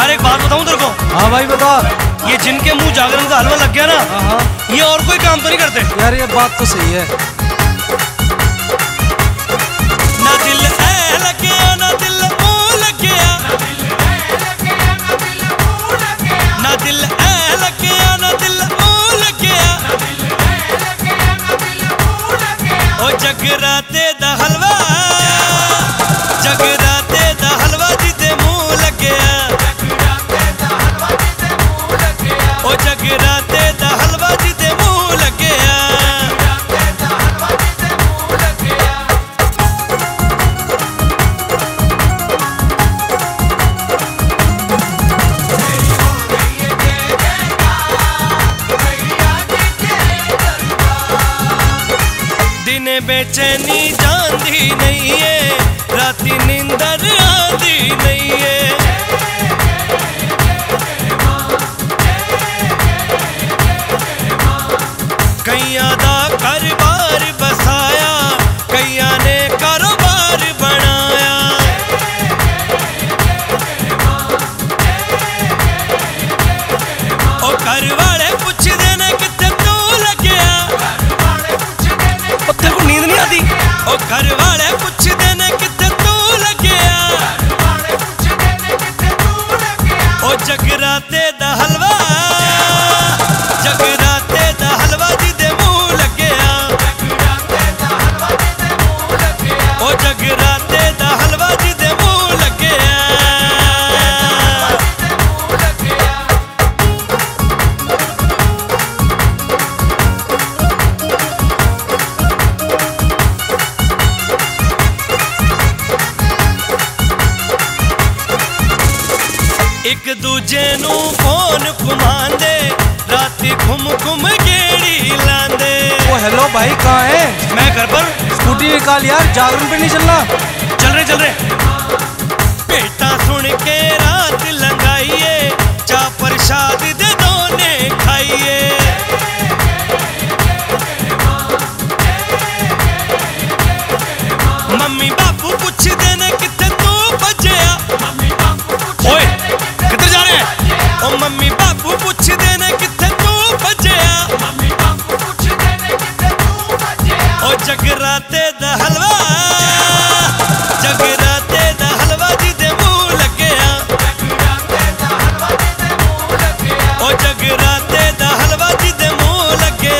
यार एक बात बताऊं तेरे को। हाँ भाई बता। ये जिनके मुंह जागरण का हलवा लग गया ना, ये और कोई काम तो नहीं करते यार। ये बात तो सही है। ना दिल ऐ लगे ना दिल ओ लगे, ना दिल ऐ लगे ना दिल ओ लगे, ओ जगराते दा हलवा, जगराते दा हलवा जिदे मुंह लगे, ओ जगराते दा हलवा जिदे मुंह लगे। दिने बेचैनी जांदी नहीं है, राती नींदर आंदी नहीं है। कईयां दा घर-बार बसाया, कईयां ने कारोबार बनाया। ओ घर वाले पुछदे ने कित्थे तू लग्या, तेरे को नींद नहीं आती? ओ घर वाले पुछदे ने कित्थे तू लग्या, ओ जगराते दा हलवा, जगराते दा हलवा जिदे मुंह लग्या, ओ जगराते दा हलवा जिदे मुंह लग्या। एक दूजे नू फोन घुमांदे, राती घुम घुम गेड़ी लांदे। ओ हेलो भाई कहाँ है? मैं घर पर। स्कूटी निकाल यार, जागरण पे नहीं चलना। चल रहे चल रहे। बेटा सुन के रात लंगाइए, चा प्रसाद दे दोने खाइए। मम्मी बापू पुछदे ने कित्थे तू बजया, ओए किधर जा रहे हैं? ओ मम्मी बापू पुछदे ने कित्थे तू बजया, ओ जगराते दा हलवा, जगराते दा हलवा जिदे मुंह लग्या, ओ जगराते दा हलवा जिदे मुंह लग्या।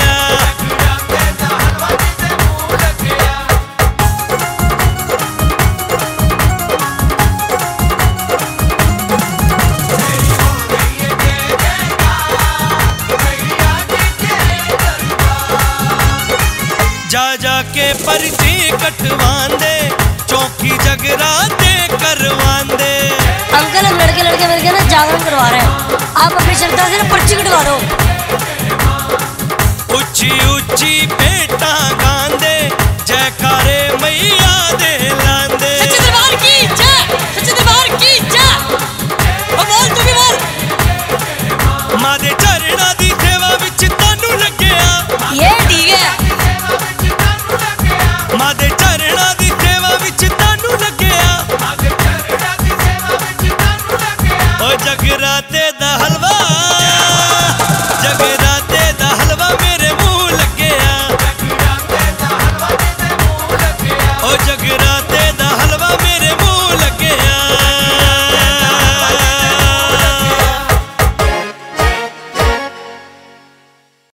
जा जाके पर्ची कटवांदे, चौकी जगराते करवांदे। अंकल हम लड़के लड़के मिलके ना जागरण करवा रहे हैं, आप अपनी श्रद्धा से ना पर्ची कटवा दो। ऊंची ऊंची पेट